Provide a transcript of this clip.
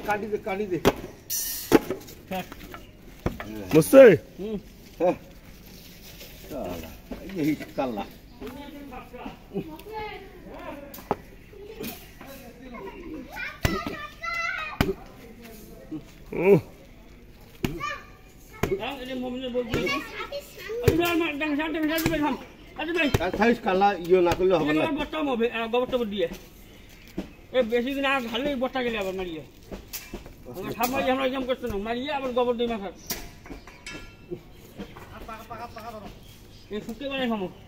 কাটি দে বুঝছে হ্যাঁ এই কাল্লা কালা ইয়ে না করলে হবে না গোবরটা দিয়ে বেশি দিন আর ঢাললেই বস্তা গেলে আবার মারিয়ে সাপ মারিয়ে আমরা এরকম করতে না মারিয়ে আবার গোবর দিয়ে মাথার এই শুকিয়ে বানাই খামো